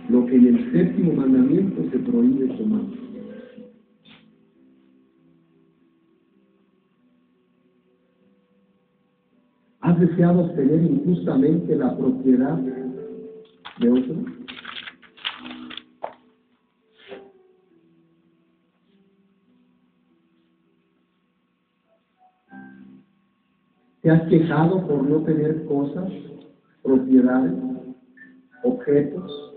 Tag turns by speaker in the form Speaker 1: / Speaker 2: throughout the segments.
Speaker 1: lo que en el séptimo mandamiento se prohíbe tomar. ¿Has deseado obtener injustamente la propiedad de otro? ¿Te has quejado por no tener cosas, propiedades, objetos?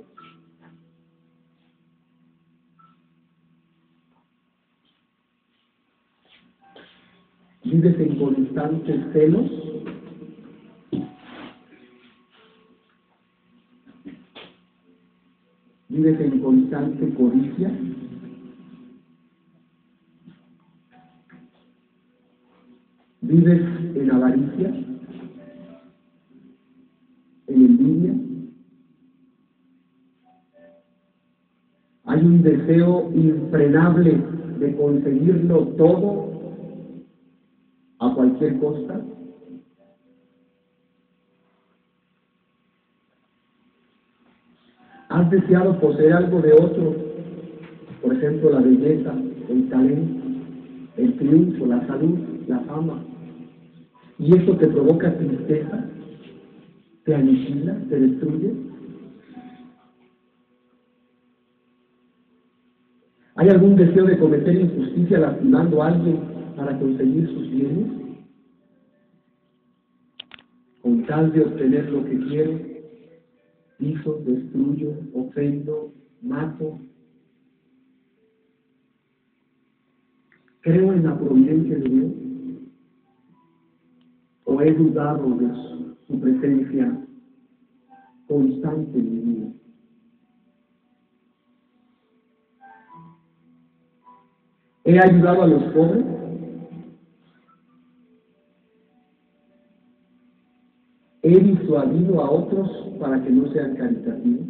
Speaker 1: ¿Vives en constantes celos? ¿Vives en constante codicia? ¿Vives en avaricia? ¿En envidia? ¿Hay un deseo infrenable de conseguirlo todo a cualquier costa? ¿Has deseado poseer algo de otro? Por ejemplo, la belleza, el talento, el triunfo, la salud, la fama. ¿Y eso te provoca tristeza? ¿Te aniquila? ¿Te destruye? ¿Hay algún deseo de cometer injusticia lastimando a alguien para conseguir sus bienes? Con tal de obtener lo que quiero, piso, destruyo, ofendo, mato. ¿Creo en la providencia de Dios? ¿O he dudado de su presencia constante en mi vida? ¿He ayudado a los pobres? ¿He disuadido a otros para que no sean caritativos?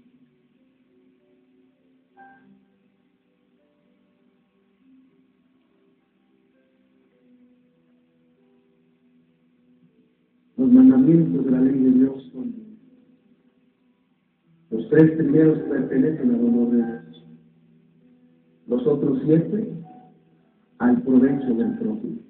Speaker 1: Los mandamientos de la ley de Dios son los 3 primeros pertenecen al honor de Dios, los otros 7 al provecho del prójimo.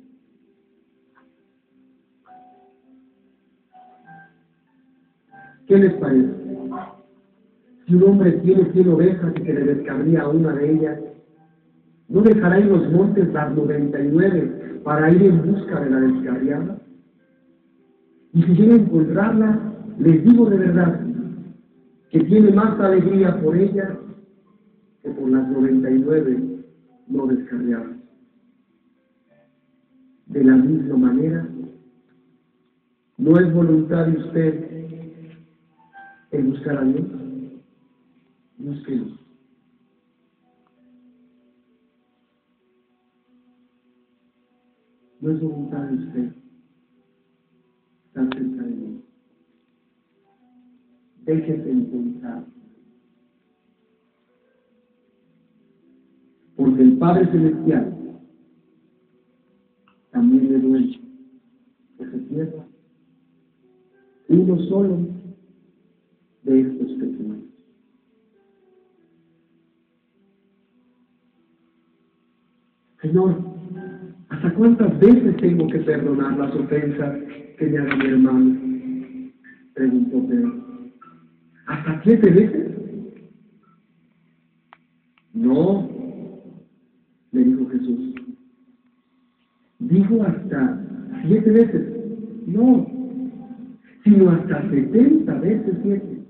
Speaker 1: ¿Qué les parece? Si un hombre tiene 100 ovejas y que le descarría a una de ellas, ¿no dejará en los montes las 99 para ir en busca de la descarriada? Y si llega a encontrarla, les digo de verdad que tiene más alegría por ella que por las 99 no descarriadas. De la misma manera, ¿no es voluntad de usted el buscar a Dios? Búsquelo. No es voluntad de usted estar cerca de Dios. Déjese encontrar. Porque el Padre Celestial también le duele que se pierda uno solo de estos pequeños. Señor, ¿hasta cuántas veces tengo que perdonar las ofensas que me haga mi hermano? Preguntó Pedro. ¿Hasta 7 veces? No, le dijo Jesús. Dijo hasta 7 veces. No, sino hasta 70 veces 7.